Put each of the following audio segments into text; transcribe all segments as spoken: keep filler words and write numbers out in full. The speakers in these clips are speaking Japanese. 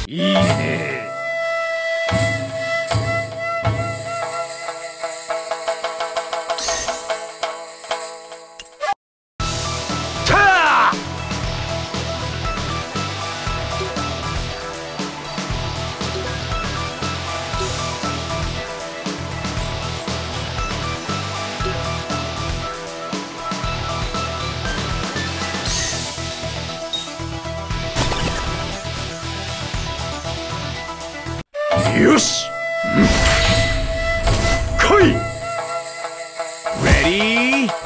いいね。よし、うん、来い。レディーゴー。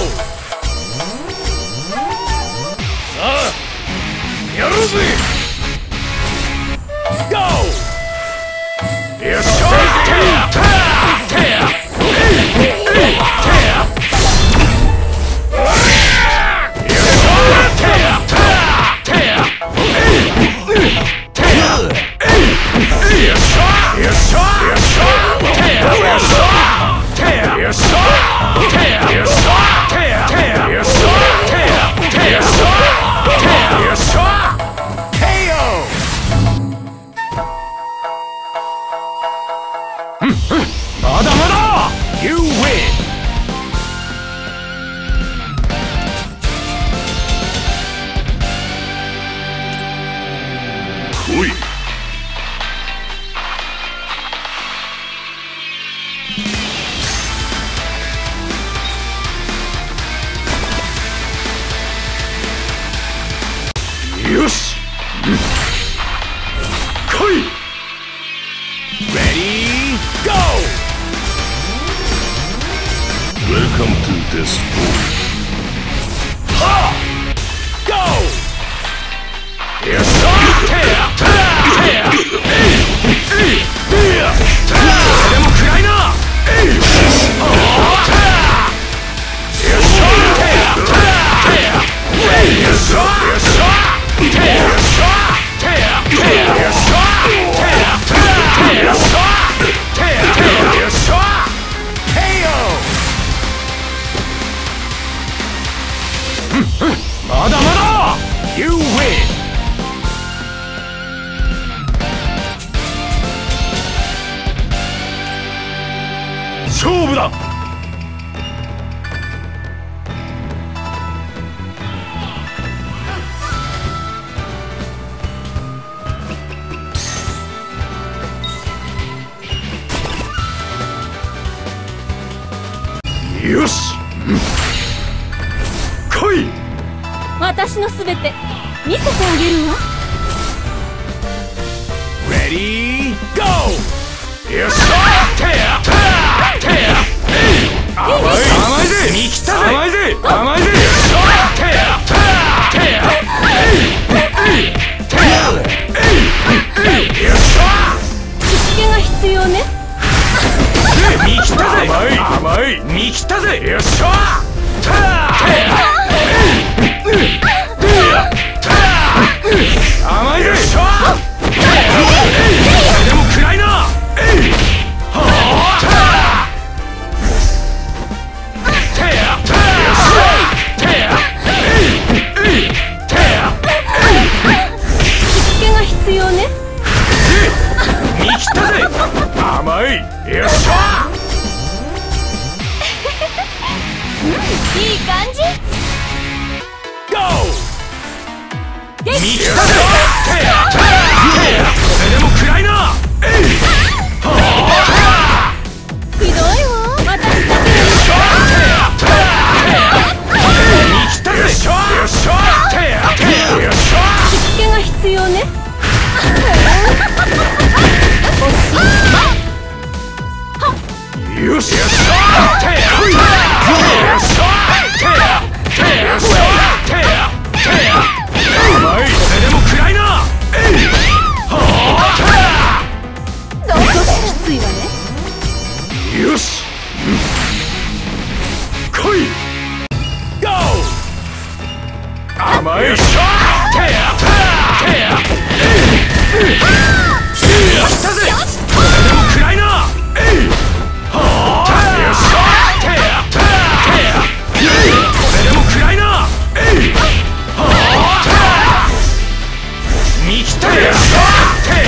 さあやろうぜ。ゴー。よっしゃ。テアテアまだまだ You win。 来い。よし、うん、来い。Ready, go! Welcome to this world. Ha! Go! Yes, sir! Tear! Tear! Tear! Tear! でも暗いな! Tear! Yes, sir! Tear! Tear! Yes, sir! Yes, sir! Tear! Tear! Tear! Yes, sir! Tear! Tear! Yes, sir! Tear! Tear! Yes, sir! K O! まだまだ You win! 勝負だ。よし、うん、来い。 私のすべて見せてあげるわ。 Ready, go! よっしゃ。テアテアテア。甘い甘いぜ。見切ったぜ。甘いぜ甘いぜ。よっしゃ。テアテアテア。テア。よっしゃ。 しつけが必要ね。 見切ったぜ。甘い甘い。見切ったぜ。よっしゃ。テアテア。甘いぜ。よっしゃ。でも暗いな。 しつけが必要ね。 見切ったぜ。甘い。よっしゃ。 いい感じ。 見切ったぜ。それでも暗いな。 ひどいわ。私だけで。 見切ったぜ。よっしゃ。 しつけが必要ね。 よし。よっしゃ。甘い。それでも暗いな。 どうしきついわね。 よし、うん、来い。ゴー。甘い。よっしゃ。テアテアテア。やったぜ。それでも暗いな。よっしゃ。テアテア。それでも暗いな。見切ったぜ。よっしゃ。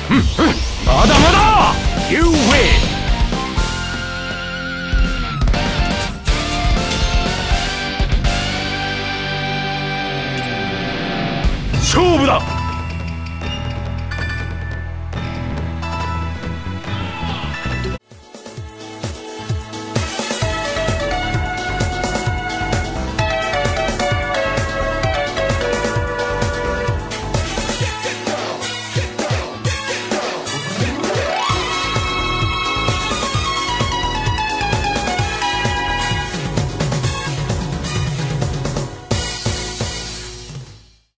まだまだ You win 勝負だ。